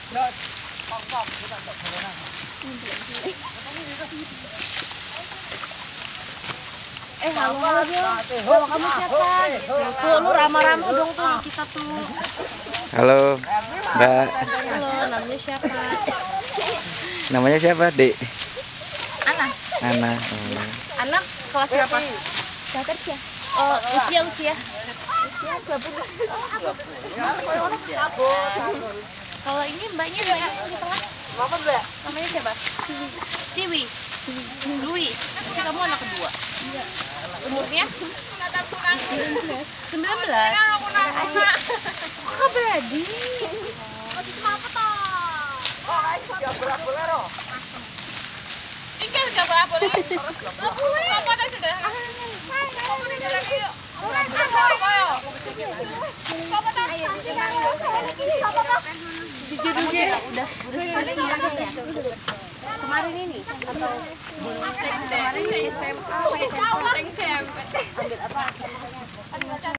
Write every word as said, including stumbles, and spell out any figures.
Eh, halo halo Halo, kamu siapa? Tuh, lu ramah-ramah dong tuh kita tuh. Halo, Mbak. Halo, namanya siapa? Namanya siapa, Dek? Ana. Ana. Oh. Anak kelas berapa? Kelas ya. Oh, usia usia. Usia dua puluh. Kalau ini mbaknya mbaknya yang di tengah. Apa mbak? Namanya siapa? Siwi. Lui. Kamu anak kedua. Iya. Umurnya? sembilan belas. Kok beradi? Ini nggak boleh. Apa tadi sudah? Judulnya udah udah kemarin ini atau kemarin S M A